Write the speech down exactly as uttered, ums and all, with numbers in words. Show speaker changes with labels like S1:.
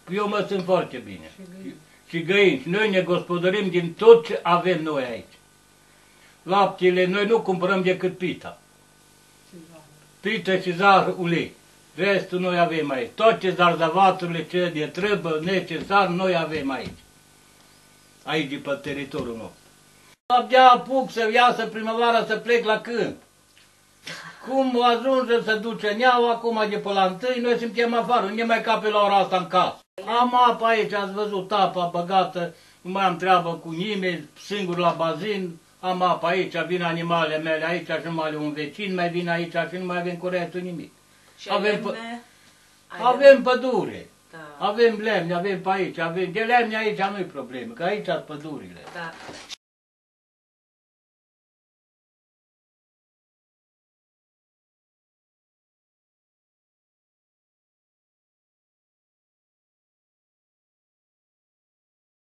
S1: Eu mă simt foarte bine. Și găini. Și găini. Și noi ne gospodărim din tot ce avem noi aici. Laptele, noi nu cumpărăm decât pita. Pită și zahăr, ulei. Restul noi avem aici. Toate zarzavaturile ce de trebuie necesar, noi avem aici. Aici de pe teritoriul nostru. Abia apuc să iasă primăvara să plec la câmp. Cum ajunge să duce neaua, acum de pe la întâi, noi suntem afară, nu ne mai cape la ora asta în casă. Am apă aici, ați văzut apa băgată, nu mai am treabă cu nimeni, singur la bazin, am apă aici, vin animalele mele aici și nu mai le un vecin, mai vin aici și nu mai avem curentul nimic.
S2: Și
S1: avem,
S2: lemne?
S1: avem pădure,
S2: da.
S1: Avem lemne, avem pe aici, avem, de lemne aici nu-i problemă, că aici sunt pădurile.
S2: Da.